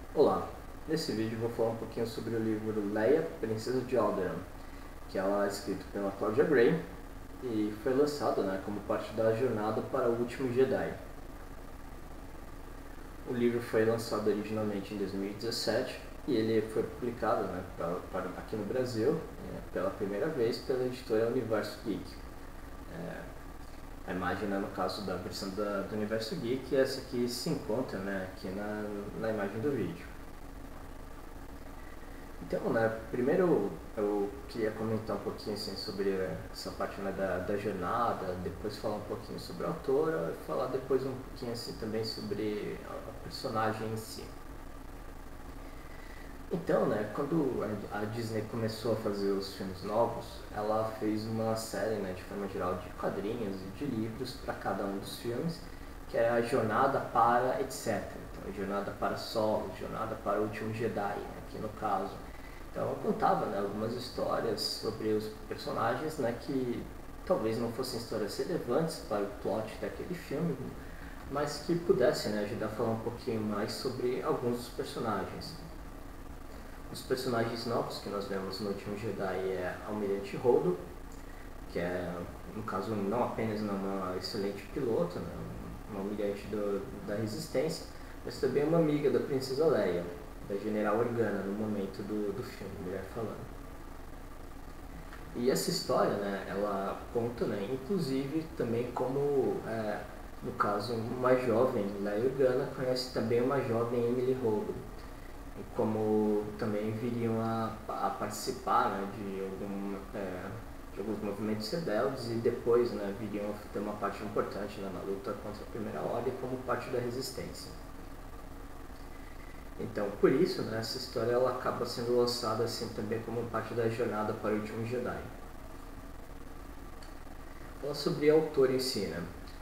Olá, nesse vídeo vou falar um pouquinho sobre o livro Leia, Princesa de Alderaan, que ela é escrito pela Claudia Gray e foi lançado como parte da jornada para o Último Jedi. O livro foi lançado originalmente em 2017 e ele foi publicado aqui no Brasil pela primeira vez pela editora Universo Geek. A imagem, no caso da versão do Universo Geek, é essa que se encontra aqui na imagem do vídeo. Então, primeiro eu queria comentar um pouquinho assim, sobre essa parte da jornada, depois falar um pouquinho sobre a autora e falar depois um pouquinho assim, também sobre a personagem em si. Então, quando a Disney começou a fazer os filmes novos, ela fez uma série, de forma geral, de quadrinhos e de livros para cada um dos filmes, que era a Jornada para etc. Então, Jornada para Solo, Jornada para o Último Jedi, aqui no caso. Então, eu contava algumas histórias sobre os personagens que talvez não fossem histórias relevantes para o plot daquele filme, mas que pudessem ajudar a falar um pouquinho mais sobre alguns dos personagens. Os personagens novos que nós vemos no Último Jedi é Almirante Holdo, que é, no caso, não apenas uma excelente pilota, uma almirante da Resistência, mas também uma amiga da Princesa Leia, da General Organa, no momento do filme, melhor falando. E essa história, ela conta, inclusive, também como, no caso, uma jovem Leia Organa conhece também uma jovem Emily Holdo, e como também viriam a participar de alguns movimentos rebeldes e depois viriam a ter uma parte importante na luta contra a Primeira Ordem como parte da resistência. Então, por isso, essa história ela acaba sendo lançada assim também como parte da jornada para o Último Jedi. Falar sobre a autora em si,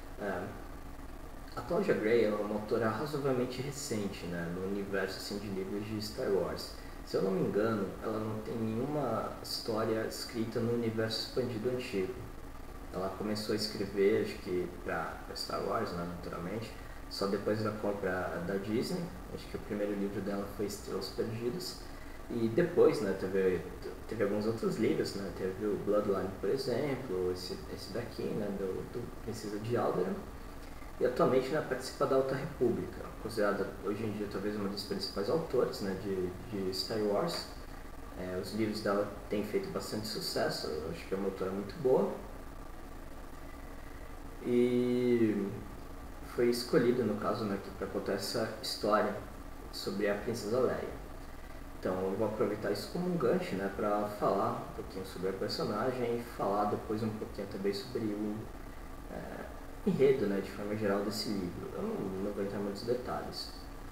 a Claudia Gray é uma autora razoavelmente recente no universo assim, de livros de Star Wars. Se eu não me engano, ela não tem nenhuma história escrita no universo expandido antigo. Ela começou a escrever, acho que para Star Wars, naturalmente, só depois da compra da Disney. Acho que o primeiro livro dela foi Estrelas Perdidas. E depois teve alguns outros livros, teve o Bloodline, por exemplo, esse daqui, do Princesa de Alderaan. E atualmente participa da Alta República, considerada hoje em dia talvez uma das principais autores de Star Wars. Os livros dela têm feito bastante sucesso, eu acho que é uma autora muito boa. E foi escolhido, no caso, para contar essa história sobre a Princesa Leia. Então eu vou aproveitar isso como um gancho para falar um pouquinho sobre a personagem e falar depois um pouquinho também sobre o enredo, de forma geral, desse livro. Eu não vou entrar em muitos detalhes.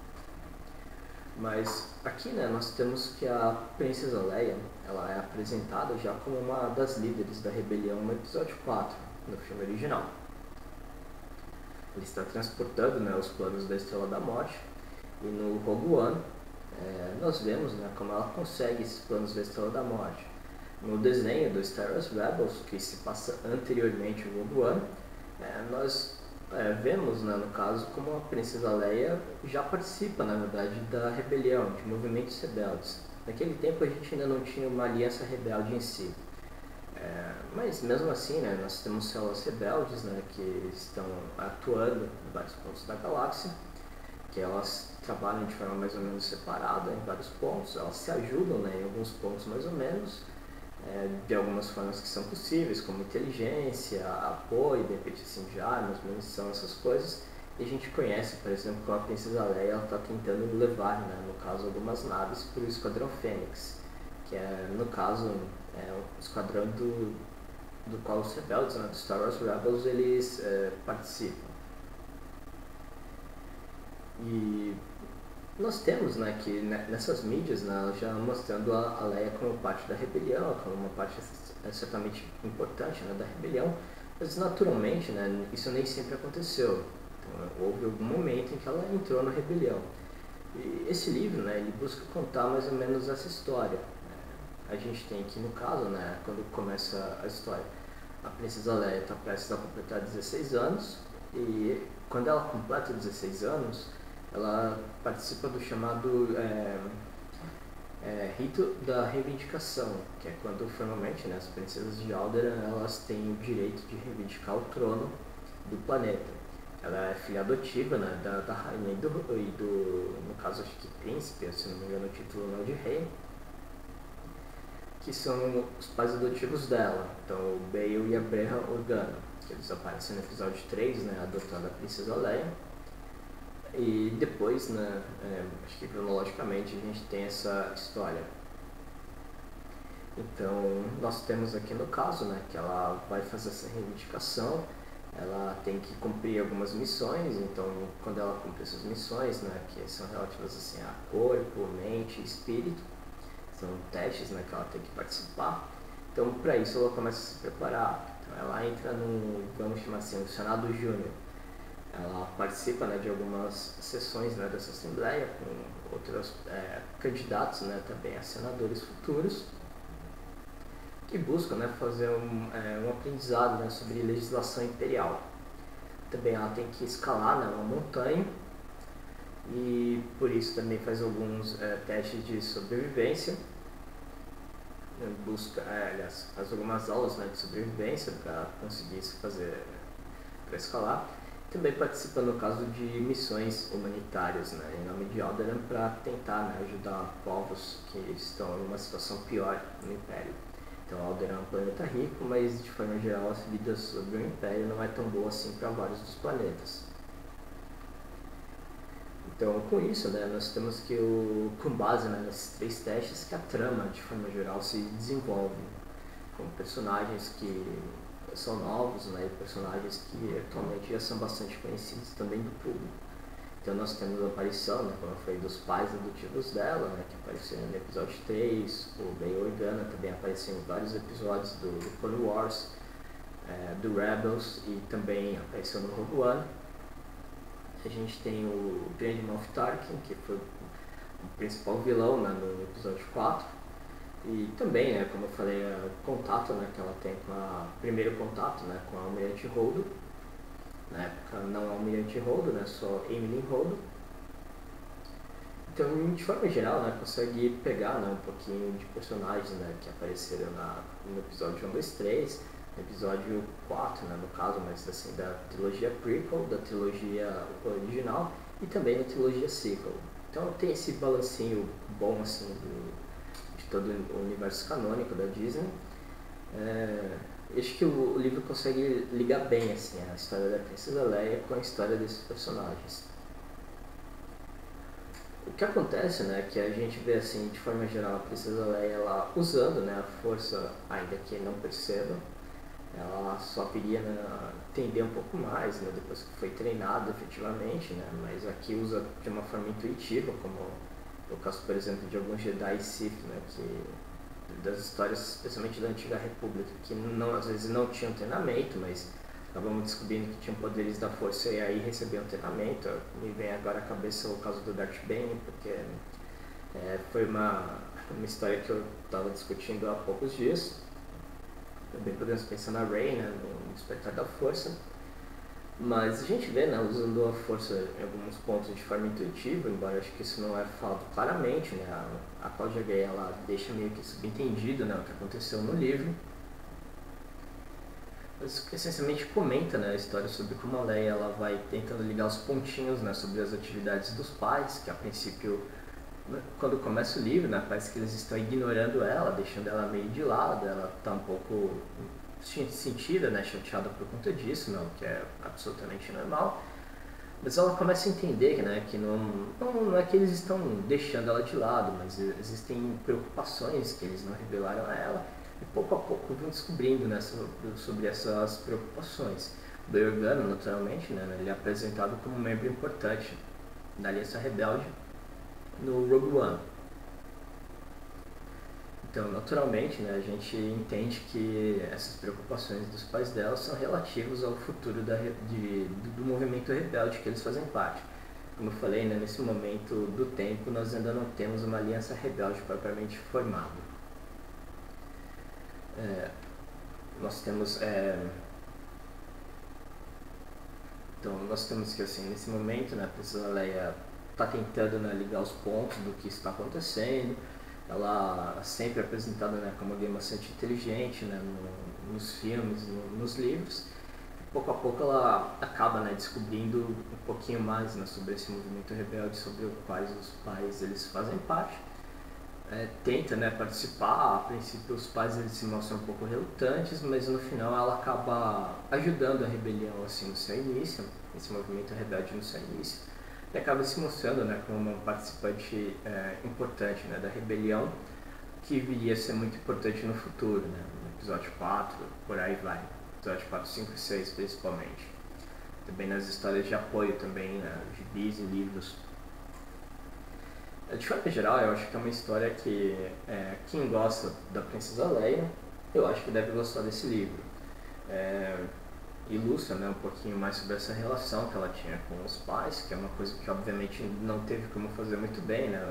Mas aqui nós temos que a Princesa Leia ela é apresentada já como uma das líderes da rebelião no episódio 4, no filme original. Ele está transportando os planos da Estrela da Morte, e no Rogue One nós vemos como ela consegue esses planos da Estrela da Morte. No desenho do Star Wars Rebels, que se passa anteriormente ao Rogue One, nós vemos, no caso, como a Princesa Leia já participa, na verdade, da rebelião, de movimentos rebeldes. Naquele tempo a gente ainda não tinha uma aliança rebelde em si. Mas mesmo assim, nós temos células rebeldes que estão atuando em vários pontos da galáxia, que elas trabalham de forma mais ou menos separada em vários pontos, elas se ajudam em alguns pontos mais ou menos, de algumas formas que são possíveis, como inteligência, apoio, de repente assim, de armas, munição, essas coisas. E a gente conhece, por exemplo, como a Princesa Leia está tentando levar, no caso, algumas naves para o Esquadrão Fênix, que é, no caso, o esquadrão do qual os rebeldes, do Star Wars Rebels, eles participam. E nós temos que nessas mídias já mostrando a Leia como parte da rebelião, como uma parte certamente importante da rebelião, mas naturalmente isso nem sempre aconteceu. Então, houve algum momento em que ela entrou na rebelião. E esse livro ele busca contar mais ou menos essa história. A gente tem aqui no caso, quando começa a história, a Princesa Leia está prestes a completar 16 anos, e quando ela completa 16 anos, ela participa do chamado rito da reivindicação, que é quando formalmente, né, as princesas de Alderaan elas têm o direito de reivindicar o trono do planeta. Ela é filha adotiva, né, da rainha e no caso acho que príncipe, se não me engano o título não é de rei, que são os pais adotivos dela, então o Bail e a Breha Organa, que eles aparecem no episódio 3, né, adotando a princesa Leia. E depois, né, acho que cronologicamente a gente tem essa história. Então, nós temos aqui no caso, né, que ela vai fazer essa reivindicação, ela tem que cumprir algumas missões, então quando ela cumpre essas missões, né, que são relativas assim, a corpo, mente e espírito, são testes, né, que ela tem que participar. Então, para isso, ela começa a se preparar. Então, ela entra no, vamos chamar assim, no Senado Júnior. Ela participa, né, de algumas sessões, né, dessa Assembleia com outros candidatos, né, também a senadores futuros, que buscam, né, fazer um aprendizado, né, sobre legislação imperial. Também ela tem que escalar, né, uma montanha e por isso também faz alguns testes de sobrevivência. Busca, aliás, faz algumas aulas, né, de sobrevivência para conseguir fazer, para escalar. Também participa no caso de missões humanitárias, né, em nome de Alderaan para tentar, né, ajudar povos que estão em uma situação pior no Império. Então Alderaan é um planeta rico, mas de forma geral a vida sobre o Império não é tão boa assim para vários dos planetas. Então com isso, né, nós temos que, com base, né, nesses 3 testes, que a trama de forma geral se desenvolve, com personagens que são novos, né, e personagens que atualmente já são bastante conhecidos também do público. Então nós temos a aparição, né, como eu falei, dos pais adotivos dela, né, que apareceram no episódio 3, o Bail Organa também apareceu em vários episódios do Clone Wars, do Rebels e também apareceu no Rogue One. A gente tem o Grand Moff Tarkin, que foi o principal vilão, né, no episódio 4. E também, né, como eu falei, o contato, né, que ela tem com primeiro contato, né, com a Almirante Holdo. Na época não a Almirante Holdo, né, só Emily Holdo. Então, de forma geral, né, consegue pegar, né, um pouquinho de personagens, né, que apareceram no episódio 1, 2, 3, no episódio 4, né, no caso, mas assim, da trilogia prequel, da trilogia original e também da trilogia sequel. Então tem esse balancinho bom, assim, de todo o universo canônico da Disney. Acho que o livro consegue ligar bem, assim, a história da Princesa Leia com a história desses personagens. O que acontece, né, que a gente vê, assim, de forma geral, a Princesa Leia ela usando, né, a força, ainda que não perceba. Ela só queria, né, entender um pouco mais, né, depois que foi treinada efetivamente, né, mas aqui usa de uma forma intuitiva, como no caso, por exemplo, de alguns Jedi Sith, né, das histórias, especialmente da Antiga República, que não, às vezes não tinham treinamento, mas acabamos descobrindo que tinham poderes da força e aí recebiam treinamento. Me vem agora à cabeça o caso do Darth Bane, porque foi uma história que eu estava discutindo há poucos dias. Também podemos pensar na Rey, né, no Despertar da Força. Mas a gente vê, né, usando a força em alguns pontos de forma intuitiva, embora acho que isso não é falado claramente, né, a Claudia Gray ela deixa meio que subentendido, né, o que aconteceu no livro. Mas essencialmente comenta, né, a história sobre como a Leia ela vai tentando ligar os pontinhos, né, sobre as atividades dos pais, que a princípio, quando começa o livro, né, parece que eles estão ignorando ela, deixando ela meio de lado, ela está um pouco sentida, né, chateada por conta disso, não, que é absolutamente normal. Mas ela começa a entender, né, que não é que eles estão deixando ela de lado, mas existem preocupações que eles não revelaram a ela, e pouco a pouco vão descobrindo, né, sobre essas preocupações. O Bail Organa, naturalmente, né, ele é apresentado como um membro importante da Aliança Rebelde no Rogue One. Então, naturalmente, né, a gente entende que essas preocupações dos pais dela são relativas ao futuro do movimento rebelde que eles fazem parte. Como eu falei, né, nesse momento do tempo, nós ainda não temos uma aliança rebelde propriamente formada. Nós temos então nós temos que, assim, nesse momento, né, a Princesa Leia está tentando, né, ligar os pontos do que está acontecendo. Ela sempre é apresentada, né, como alguém bastante inteligente, né, nos filmes, nos livros. Pouco a pouco ela acaba, né, descobrindo um pouquinho mais, né, sobre esse movimento rebelde, sobre o quais os pais eles fazem parte. Tenta, né, participar. A princípio os pais eles se mostram um pouco relutantes, mas no final ela acaba ajudando a rebelião assim no seu início, esse movimento rebelde no seu início, e acaba se mostrando, né, como uma participante importante, né, da rebelião, que viria a ser muito importante no futuro, né, no episódio 4, por aí vai, episódio 4, 5 e 6 principalmente. Também nas histórias de apoio também, né, gibis e livros. De forma geral, eu acho que é uma história que quem gosta da Princesa Leia, eu acho que deve gostar desse livro. Ilustra, né, um pouquinho mais sobre essa relação que ela tinha com os pais, que é uma coisa que obviamente não teve como fazer muito bem, né?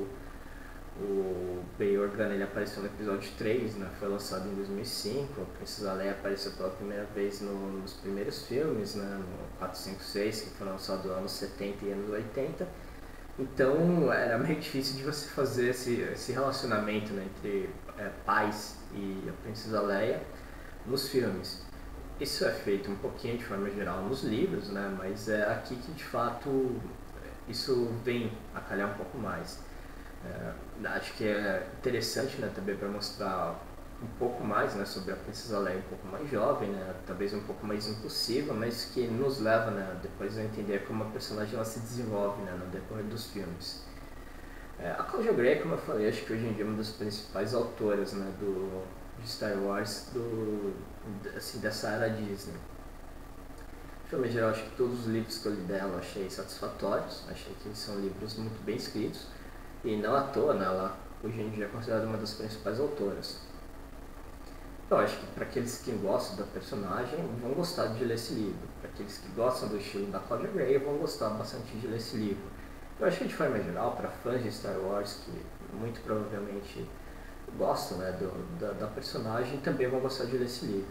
O Bail Organa ele apareceu no episódio 3, né? Foi lançado em 2005, a Princesa Leia apareceu pela primeira vez nos primeiros filmes, né? No 4, 5, 6, que foram lançados nos anos 70 e anos 80. Então era meio difícil de você fazer esse relacionamento, né, entre pais e a Princesa Leia nos filmes. Isso é feito um pouquinho de forma geral nos livros, né, mas é aqui que de fato isso vem a calhar um pouco mais. Acho que é interessante, né, também para mostrar um pouco mais, né, sobre a Princesa Leia um pouco mais jovem, né, talvez um pouco mais impulsiva, mas que nos leva, né, depois a entender como a personagem ela se desenvolve, né, no decorrer dos filmes. A Claudia Gray, como eu falei, acho que hoje em dia é uma das principais autoras, né, de Star Wars assim, dessa era Disney. De forma geral, acho que todos os livros que eu li dela eu achei satisfatórios, achei que eles são livros muito bem escritos, e não à toa, né, ela hoje em dia é considerada uma das principais autoras. Eu acho que para aqueles que gostam da personagem vão gostar de ler esse livro. Para aqueles que gostam do estilo da Claudia Gray vão gostar bastante de ler esse livro. Eu acho que de forma geral, para fãs de Star Wars que muito provavelmente gostam, né, da personagem, também vão gostar de ler esse livro.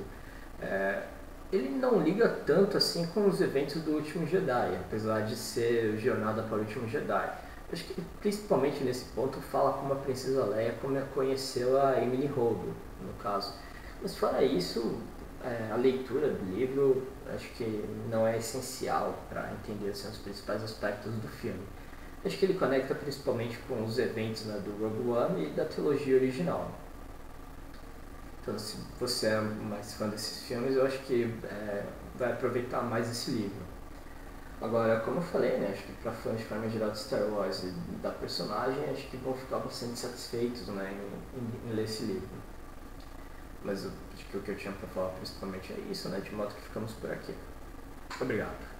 Ele não liga tanto assim com os eventos do Último Jedi, apesar de ser Jornada para o Último Jedi. Acho que principalmente nesse ponto fala como a Princesa Leia conheceu a Emily Holdo, no caso. Mas fora isso, a leitura do livro acho que não é essencial para entender assim, os principais aspectos do filme. Acho que ele conecta principalmente com os eventos, né, do Rogue One e da trilogia original. Então, se você é mais fã desses filmes, eu acho que vai aproveitar mais esse livro. Agora, como eu falei, né, acho que para fãs de forma geral de Star Wars e da personagem, acho que vão ficar bastante satisfeitos, né, em ler esse livro. Mas acho que o que eu tinha para falar principalmente é isso, né, de modo que ficamos por aqui. Obrigado.